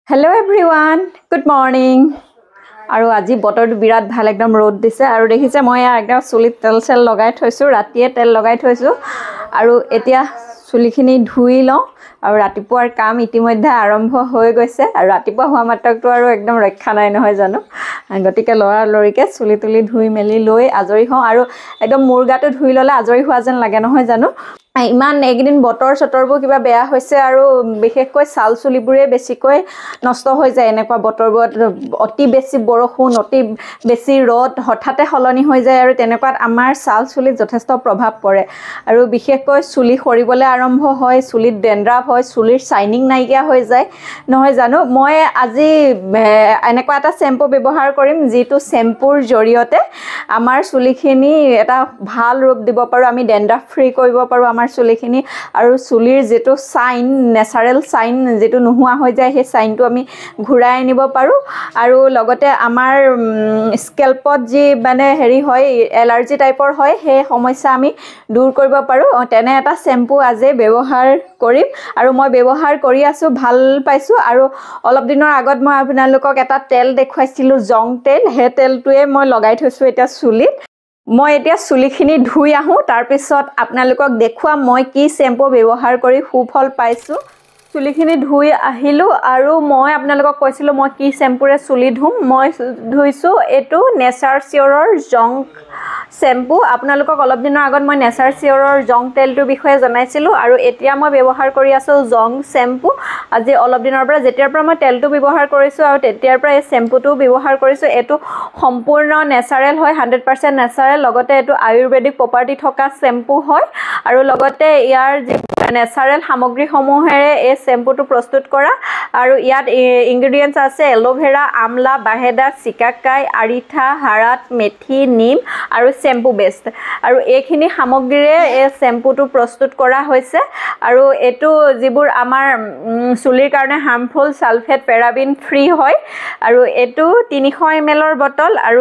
Hello everyone, good morning. আৰু আজি বতৰটো বিৰাট ভাল একদম ৰ'দ দিছে আৰু দেখিছে মই একদম চুলিত তেল লগাই থৈছো ৰাতিয়ে তেল লগাই থৈছো আৰু এতিয়া চুলিখিনি ধুই লওঁ আৰু ৰাতিপুৱাৰ কাম ইতিমধ্যে আৰম্ভ হৈ গৈছে আৰু ৰাতিপুৱা হোৱা মাত্ৰকটো আৰু একদম ৰক্ষা নাই নহয় জানো গতিকে লৰিকে চুলি তুলি ধুই মেলি লৈ আজৰি হওঁ আৰু একদম মূৰ গাটো ধুই ললে আজৰি হোৱা যেন লাগে নহয় জানো ইমান একদিন বতৰ চতৰবোৰ কিবা বেয়া হৈছে আৰু বিশেষকৈ সাল চুলিবোৰে বেছিকৈ নষ্ট হৈ যায় এনেকুৱা বতৰবোৰ অতি বেছি বৰষুণ অতি বেছি ৰ'দ হঠাতে হলনি হৈ যায় আৰু তেনেকুৱাত আমাৰ সাল চুলিত যথেষ্ট প্ৰভাৱ পৰে আৰু বিশেষকৈ চুলি সৰিবলৈ আৰম্ভ হয় চুলিত ড্ৰেন্ড্ৰাফ হয় চুলিৰ শাইনিং নাইকিয়া হৈ যায় নহয় জানো মই আজি এনেকুৱা এটা শ্যাম্পু ব্যৱহাৰ কৰিম যিটো শ্যাম্পুৰ জৰিয়তে আমাৰ চুলিখিনি এটা ভাল ৰূপ দিব পাৰো আমি ড্ৰেন্ড্ৰাফ ফ্ৰী কৰিব পাৰো আমাৰ চুলিখিনি আৰু চুলিৰ যেটো শাইন নেচাৰেল শাইন যেটো নোহোৱা হৈ যায় সেই শাইনটো আমি ঘূৰাই আনিব পাৰো আৰু লগতে আমাৰ স্কেল্পত যি মানে হেৰি হয় এলাৰ্জি টাইপৰ হয় সেই সমস্যা আমি দূৰ কৰিব পাৰো তেনে এটা শ্যাম্পু আজি ব্যৱহাৰ কৰিম আৰু মই ব্যৱহাৰ কৰি আছো ভাল পাইছো আৰু অলপ দিনৰ আগত মই আপোনালোকক এটা তেল দেখুৱাইছিলো জং তেল হে তেলটোৱে মই লগাই থৈছো এটা চুলিত মই এতিয়া চুলিখিনি ধুই আহো তাৰ পিছত আপোনালোকক দেখুৱাম মই কি শ্যাম্পু ব্যৱহাৰ কৰি সুফল পাইছো চুলিখিনি ধুই আহিলো আৰু মই আপোনালোকক কৈছিলো মই কি শ্যাম্পুৰে চুলি ধুম মই ধুইছো এটো নেচাৰ চিয়ৰৰ জংক শ্যাম্পু আপোনালোকক অলপ দিনৰ আগত মই নেচাৰ চিয়ৰৰ জংক তেলটোৰ বিষয়ে জনাইছিলো আৰু এতিয়া মই ব্যৱহাৰ কৰি আছো জংক শ্যাম্পু আজি অলপ দিনৰ পৰা যেতিয়াৰ পৰা মই তেলটো ব্যৱহাৰ কৰিছো আৰু তেতিয়াৰ পৰা এই শ্যাম্পুটো ব্যৱহাৰ কৰিছো এটো সম্পূৰ্ণ নেচাৰেল হয় 100% নেচাৰেল লগতে এটো আয়ুৰ্বেদিক প্ৰপাৰ্টি থকা শ্যাম্পু হয় আৰু লগতে ইয়াৰ যে নেচাৰেল সামগ্ৰীসমূহেৰে এই শ্যাম্পুটো প্ৰস্তুত কৰা আৰু ইয়াত ইনগ্ৰেডিয়েন্টস আছে এলোভেৰা আমলা বাহেদা চিকাকাই আৰিঠা হাৰাত মেথি নিম আৰু শ্যাম্পু বেষ্ট আৰু এইখিনি সামগ্ৰীৰে এই শ্যাম্পুটো প্ৰস্তুত কৰা হৈছে আৰু এটো যিবোৰ আমাৰ চুলিৰ কাৰণে হাৰ্মফুল সালফেট পেৰাবিন ফ্ৰী হয় আৰু এটো 300 ml ৰ বটল আৰু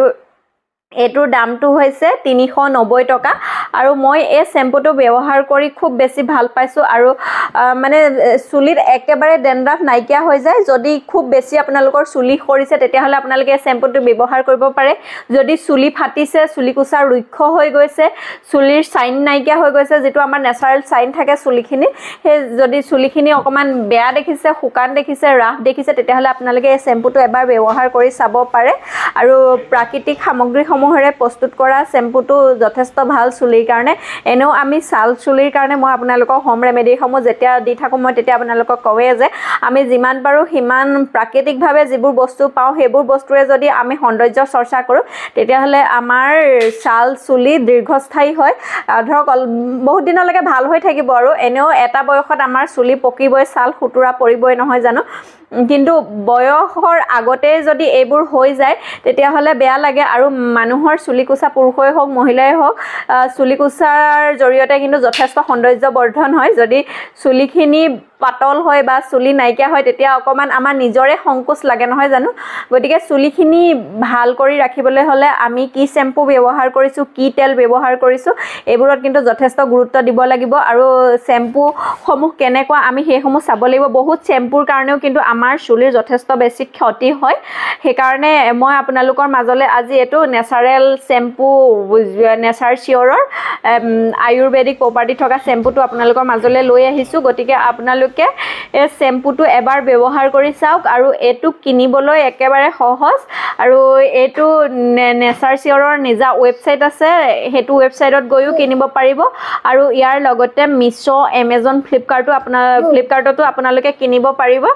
এটোৰ দামটো হৈছে 390 টকা আৰু মই এই শ্যাম্পুটো ব্যৱহাৰ কৰি খুব বেছি ভাল পাইছো আৰু মানে চুলিত একেবাৰে ড্ৰেন্ড্ৰাফ নাইকিয়া হৈ যায় যদি খুব বেছি আপোনালোকৰ চুলি খৰিছে তেতিয়া হলে আপোনালোকে এই শ্যাম্পুটো ব্যৱহাৰ কৰিব পাৰে যদি চুলি ফাটিছে চুলি কুছা ৰুক্ষ হৈ গৈছে চুলিৰ শাইন নাইকিয়া হৈ গৈছে যেটো আমাৰ নেচাৰেল শাইন থাকে চুলিখিনি হে যদি চুলিখিনি অকমান বেয়া দেখিছে শুকান দেখিছে ৰাফ দেখিছে তেতিয়া হলে আপোনালোকে এই শ্যাম্পুটো এবাৰ ব্যৱহাৰ কৰি চাব পাৰে আৰু প্ৰাকৃতিক সামগ্ৰী সমূহৰে প্ৰস্তুত কৰা শ্যাম্পুটো যথেষ্ট ভাল চুলিৰ কাৰণে এনেও আমি সাল চুলিৰ কাৰণে মই আপোনালোকক হোম ৰেমেডি সমূহ যেতিয়া দি থাকো মই তেতিয়া আপোনালোকক কওয়ে যে আমি যিমান পাৰো হিমান প্ৰাকৃতিকভাৱে যিবোৰ বস্তু পাও হেবোৰ বস্তুৰে যদি আমি সৌন্দৰ্য চৰ্চা কৰো তেতিয়া হলে আমাৰ সাল চুলি দীৰ্ঘস্থায়ী হয় ধৰক বহুত দিনলৈকে ভাল হৈ থাকিব আৰু এনেও এটা বয়সত আমাৰ চুলি পকিবই সাল খুতুৰা পৰিবই নহয় জানো কিন্তু বয়সৰ আগতে যদি এইবোৰ হৈ যায় তেতিয়া হলে বেয়া লাগে আৰু মানুহৰ চুলি কুছা পুৰুষই হওক মহিলাই হওক চুলি কুছাৰ জৰিয়তে কিন্তু যথেষ্ট সৌন্দৰ্য বৰ্ধন হয় যদি চুলিখিনি পাতল হয় বা চুলি নাইকিয়া হয় তেতিয়া অকমান আমাৰ নিজৰে সংকোচ লাগে নহয় জানো গতিকে চুলিখিনি ভাল কৰি ৰাখিবলৈ হলে আমি কি শ্যাম্পু ব্যৱহাৰ কৰিছো কি তেল ব্যৱহাৰ কৰিছো এইবোৰত কিন্তু যথেষ্ট গুৰুত্ব দিব লাগিব আৰু শ্যাম্পু সমূহ কেনেকুৱা আমি হেসমূহ চাব লাগিব বহুত শ্যাম্পুৰ কাৰণেও কিন্তু আমাৰ চুলিৰ যথেষ্ট বেছি ক্ষতি হয় সেই কাৰণে মই আপোনালোকৰ মাজলৈ আজি এটো নেচাৰেল শ্যাম্পু নেচাৰ চিয়ৰৰ আয়ুৰ্বেদিক প্ৰপাৰ্টি থকা শ্যাম্পুটো আপোনালোকৰ মাজলৈ লৈ আহিছো গতিকে আপোনালোকে এই শ্যাম্পুটো এবাৰ ব্যৱহাৰ কৰি চাওক আৰু এটো কিনিবলৈ একেবাৰে সহজ আৰু এটো নেচাৰ চিয়ৰৰ নিজা ওয়েবসাইট আছে হেতু ওয়েবসাইটত গৈও কিনিব পাৰিব আৰু ইয়াৰ লগতে মিছো এমাজন ফ্লিপকাৰ্টতো আপোনালোকে কিনিব পাৰিব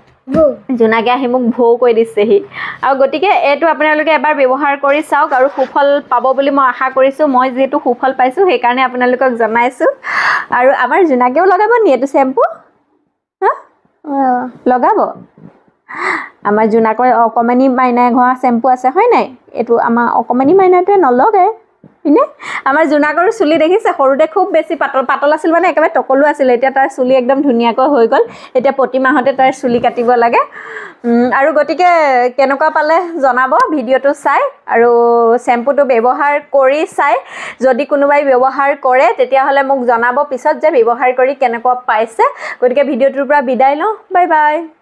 জুনাকে আহি মোক ভৌ কৈ দিছেহি আৰু গতিকে এটো আপোনালোকে এবাৰ ব্যৱহাৰ কৰি চাওক আৰু সুফল পাব বুলি মই আশা কৰিছো মই যেটো সুফল পাইছো সেই কাৰণে আপোনালোকক জনাইছো আৰু আমাৰ জুনাকেও লগাব নি এটো শ্যাম্পু লগাব আমাৰ জুনাকৰ অকমানি মাইনা ঘোৱা শ্যাম্পু আছে হয় নাই এটো আমাৰ অকমানি মাইনাটোৱে নলগায় ইনে আমাৰ জুনাকৰ চুলি দেখিছে সৰুতে খুব বেছি পাতল আছিল মানে একেবাৰে টকলু আছিল এতিয়া তাৰ চুলি একদম ধুনিয়াকৈ হৈ গল এতিয়া প্ৰতি মাহতে তাৰ চুলি কাটিব লাগে আৰু গটিকে কেনেকুৱা পালে জনাব ভিডিওটো চাই আৰু শ্যাম্পুটো ব্যৱহাৰ কৰি চাই যদি কোনোবাই ব্যৱহাৰ কৰে তেতিয়া হলে মোক জনাব পিছত যে ব্যৱহাৰ কৰি কেনেকুৱা পাইছে গটিকে ভিডিওটোৰ পৰা বিদায় লওঁ বাই বাই